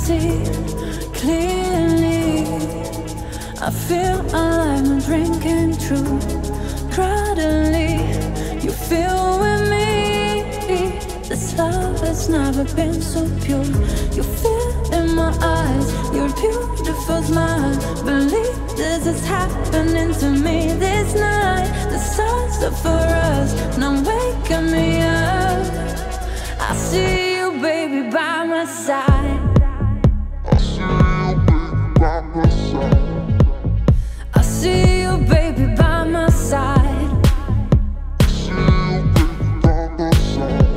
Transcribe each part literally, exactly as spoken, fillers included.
see clearly. I feel alive, my dream came true. Gradually, you feel with me. This love has never been so pure. You feel in my eyes, your beautiful smile. Believe this is happening to me this night. The stars are for us, now waking me up. I see you, baby, by my side. I see you, baby, by my side. I see you, baby, by my side. I see you, baby, by my side.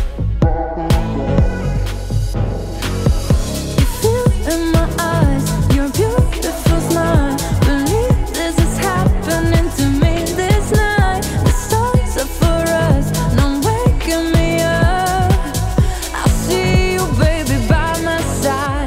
You feel in my eyes, your beautiful smile. Believe this is happening to me this night. The stars are for us, now waking me up. I see you, baby, by my side.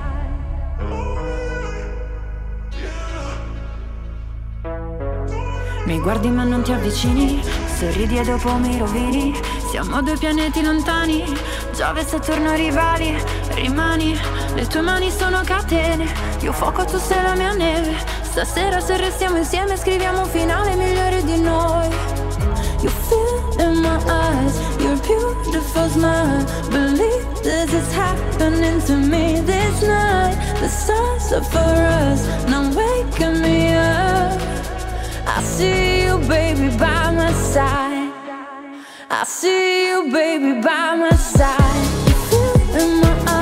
Mi guardi ma non ti avvicini, sorridi e dopo mi rovini. Siamo due pianeti lontani, Giove e Saturno rivali. Rimani, le tue mani sono catene, io fuoco, tu sei la mia neve. Stasera se restiamo insieme scriviamo un finale migliore di noi. You feel in my eyes, your beautiful smile. Believe this is happening to me this night. The stars are for us, now waking me up. I see you, baby, by my side. I see you, baby, by my side. You feel in my eyes.